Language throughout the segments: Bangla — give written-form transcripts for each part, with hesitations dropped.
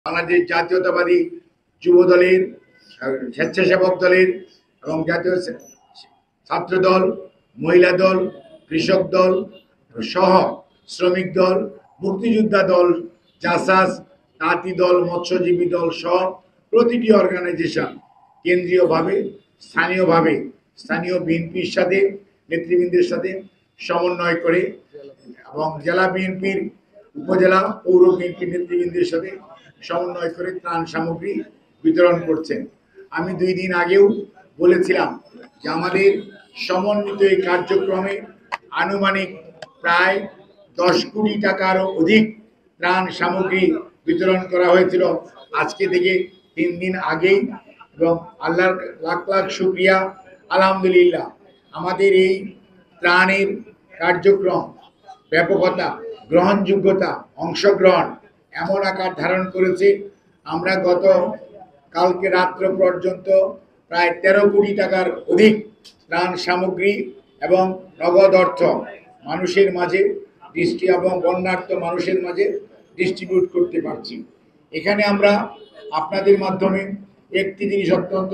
বাংলাদেশ জাতীয়তাবাদী যুব দলের, স্বেচ্ছাসেবক দলের এবং জাতীয় ছাত্র দল, মহিলা দল, কৃষক দল সহ শ্রমিক দল, মুক্তিযোদ্ধা দল, জাসাস, তাঁতি দল, মৎস্যজীবী দল সহ প্রতিটি অর্গানাইজেশন কেন্দ্রীয়ভাবে স্থানীয়ভাবে স্থানীয় বিএনপির সাথে নেতৃবৃন্দের সাথে সমন্বয় করে এবং জেলা বিএনপির, উপজেলা পৌর বিএনপির নেতৃবৃন্দের সাথে সমন্বয় করে ত্রাণ সামগ্রী বিতরণ করছেন। আমি 2 দিন আগেও বলেছিলাম যে আমাদের সমন্বিত এই কার্যক্রমে আনুমানিক প্রায় 10 কোটি টাকারও অধিক ত্রাণ সামগ্রী বিতরণ করা হয়েছিল আজকে থেকে 3 দিন আগেই, এবং আল্লাহর লাখ লাখ শুকরিয়া, আলহামদুলিল্লাহ আমাদের এই ত্রাণের কার্যক্রম ব্যাপকতা, গ্রহণযোগ্যতা, অংশগ্রহণ এমন আকার ধারণ করেছে। আমরা গত কালকে রাত্র পর্যন্ত প্রায় 13 কোটি টাকার অধিক ত্রাণ সামগ্রী এবং নগদ অর্থ মানুষের মাঝে এবং বন্যার্ত মানুষের মাঝে ডিস্ট্রিবিউট করতে পারছি। এখানে আমরা আপনাদের মাধ্যমে একটি জিনিস অত্যন্ত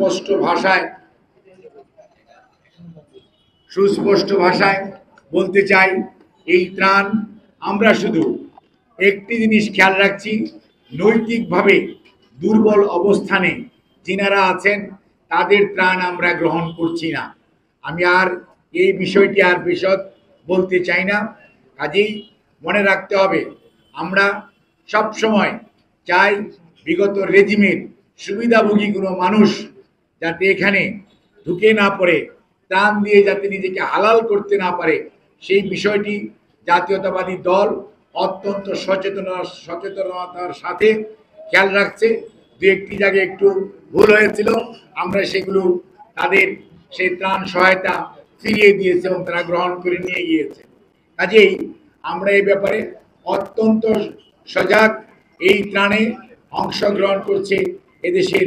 সুস্পষ্ট ভাষায় বলতে চাই, এই ত্রাণ আমরা শুধু একটি জিনিস খেয়াল রাখছি, নৈতিকভাবে দুর্বল অবস্থানে যিনারা আছেন তাদের ত্রাণ আমরা গ্রহণ করছি না। আমি আর এই বিষয়টি আর বিশদ বলতে চাই না। কাজেই মনে রাখতে হবে, আমরা সব সময় চাই বিগত রেজিমের সুবিধাভোগী কোনো মানুষ যাতে এখানে ঢুকে না পড়ে, ত্রাণ দিয়ে যাতে নিজেকে হালাল করতে না পারে, সেই বিষয়টি জাতীয়তাবাদী দল অত্যন্ত সচেতনতার সাথে খেয়াল রাখছে। 2-1টি জায়গায় একটু ভুল হয়েছিল, আমরা সেগুলো তাদের সেই ত্রাণ সহায়তা ফিরিয়ে দিয়েছে এবং তারা গ্রহণ করে নিয়ে গিয়েছে। কাজেই আমরা এই ব্যাপারে অত্যন্ত সজাগ। এই ত্রাণে অংশগ্রহণ করছে এদেশের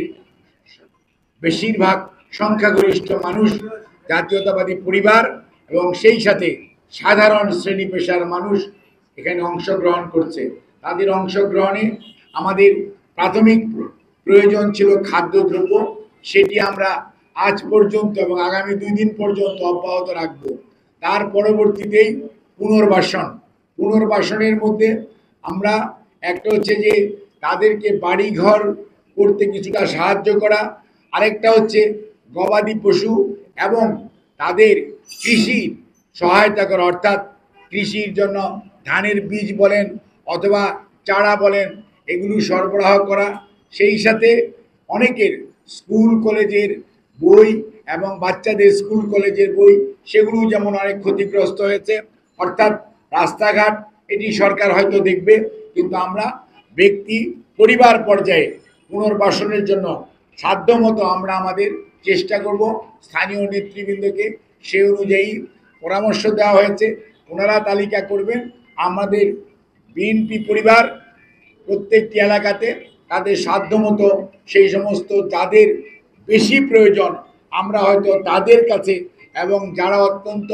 বেশিরভাগ সংখ্যাগরিষ্ঠ মানুষ, জাতীয়তাবাদী পরিবার এবং সেই সাথে সাধারণ শ্রেণী পেশার মানুষ এখানে অংশগ্রহণ করছে। তাদের অংশগ্রহণে আমাদের প্রাথমিক প্রয়োজন ছিল খাদ্যদ্রব্য, সেটি আমরা আজ পর্যন্ত এবং আগামী 2 দিন পর্যন্ত অব্যাহত রাখব। তার পরবর্তীতেই পুনর্বাসনের মধ্যে আমরা একটা হচ্ছে যে তাদেরকে বাড়িঘর করতে কিছুটা সাহায্য করা, আরেকটা হচ্ছে গবাদি পশু এবং তাদের কৃষি সহায়তা করা, অর্থাৎ কৃষির জন্য ধানের বীজ বলেন অথবা চারা বলেন এগুলো সরবরাহ করা। সেই সাথে অনেকের স্কুল কলেজের বই এবং বাচ্চাদের স্কুল কলেজের বই সেগুলো যেমন অনেক ক্ষতিগ্রস্ত হয়েছে। অর্থাৎ রাস্তাঘাট এটি সরকার হয়তো দেখবে, কিন্তু আমরা ব্যক্তি পরিবার পর্যায়ে পুনর্বাসনের জন্য সাধ্যমতো আমরা আমাদের চেষ্টা করব। স্থানীয় নেতৃবৃন্দকে সে অনুযায়ী পরামর্শ দেওয়া হয়েছে, ওনারা তালিকা করবেন। আমাদের বিএনপি পরিবার প্রত্যেকটি এলাকাতে তাদের সাধ্যমতো সেই সমস্ত যাদের বেশি প্রয়োজন আমরা হয়তো তাদের কাছে, এবং যারা অত্যন্ত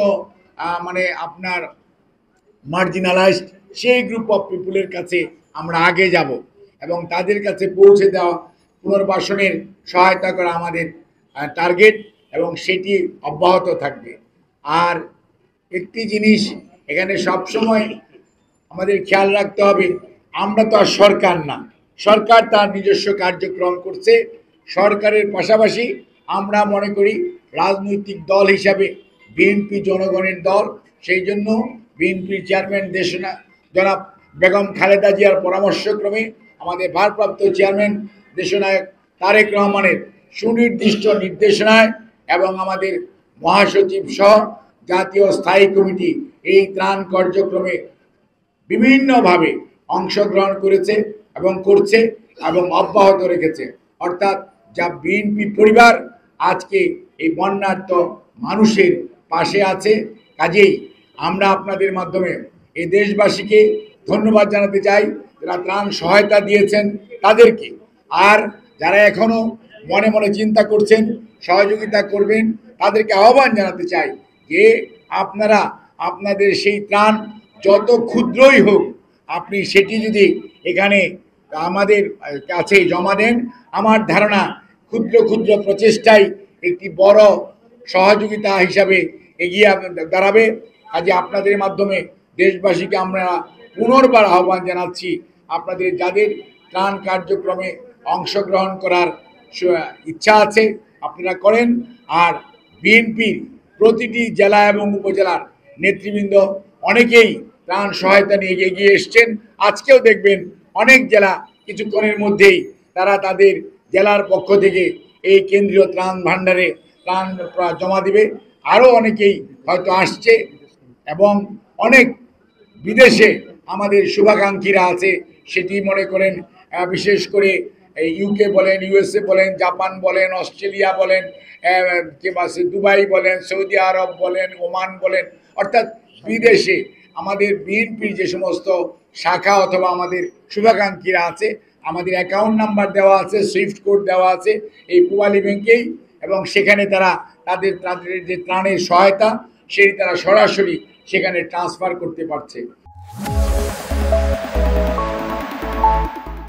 আপনার মার্জিনালাইজড সেই গ্রুপ অফ পিপুলের কাছে আমরা আগে যাব এবং তাদের কাছে পৌঁছে দেওয়া, পুনর্বাসনের সহায়তা করা আমাদের টার্গেট এবং সেটি অব্যাহত থাকবে। আর একটি জিনিস এখানে সবসময় আমাদের খেয়াল রাখতে হবে, আমরা তো আর সরকার না, সরকার তার নিজস্ব কার্যক্রম করছে। সরকারের পাশাপাশি আমরা মনে করি রাজনৈতিক দল হিসাবে বিএনপি জনগণের দল, সেই জন্য বিএনপির চেয়ারম্যান জনাব বেগম খালেদা জিয়ার পরামর্শক্রমে আমাদের ভারপ্রাপ্ত চেয়ারম্যান দেশনায়ক তারেক রহমানের সুনির্দিষ্ট নির্দেশনায় এবং আমাদের মহাসচিব সহ জাতীয় স্থায়ী কমিটি এই ত্রাণ কার্যক্রমে বিভিন্নভাবে অংশগ্রহণ করেছে এবং করছে এবং অব্যাহত রেখেছে। অর্থাৎ যা বিএনপি পরিবার আজকে এই বন্যার্ত মানুষের পাশে আছে। কাজেই আমরা আপনাদের মাধ্যমে এই দেশবাসীকে ধন্যবাদ জানাতে চাই যারা ত্রাণ সহায়তা দিয়েছেন তাদেরকে, আর যারা এখনো মনে মনে চিন্তা করছেন সহযোগিতা করবেন তাদেরকে আহ্বান জানাতে চাই যে আপনারা আপনাদের সেই ত্রাণ যত ক্ষুদ্রই হোক আপনি সেটি যদি এখানে আমাদের কাছে জমা দেন। আমার ধারণা ক্ষুদ্র ক্ষুদ্র প্রচেষ্টাই একটি বড় সহযোগিতা হিসাবে এগিয়ে দাঁড়াবে। কাজে আপনাদের মাধ্যমে দেশবাসীকে আমরা পুনর্বার আহ্বান জানাচ্ছি, আপনাদের যাদের ত্রাণ কার্যক্রমে অংশগ্রহণ করার ইচ্ছা আছে আপনারা করেন। আর বিএনপির প্রতিটি জেলা এবং উপজেলার নেতৃবৃন্দ অনেকেই ত্রাণ সহায়তা নিয়ে এগিয়ে এসছেন। আজকেও দেখবেন অনেক জেলা কিছুক্ষণের মধ্যেই তারা তাদের জেলার পক্ষ থেকে এই কেন্দ্রীয় ত্রাণ ভাণ্ডারে ত্রাণ জমা দিবে। আরও অনেকেই হয়তো আসছে এবং অনেক বিদেশে আমাদের শুভাকাঙ্ক্ষীরা আছে, সেটি মনে করেন বিশেষ করে ইউকে বলেন, ইউএসএ বলেন, জাপান বলেন, অস্ট্রেলিয়া বলেন, দুবাই বলেন, সৌদি আরব বলেন, ওমান বলেন, অর্থাৎ বিদেশে আমাদের বিএনপির যে সমস্ত শাখা অথবা আমাদের শুভাকাঙ্ক্ষীরা আছে, আমাদের অ্যাকাউন্ট নাম্বার দেওয়া আছে, সুইফট কোড দেওয়া আছে এই পূবালী ব্যাংকেই, এবং সেখানে তারা তাদের যে ত্রাণের সহায়তা সেটি তারা সরাসরি সেখানে ট্রান্সফার করতে পারছে।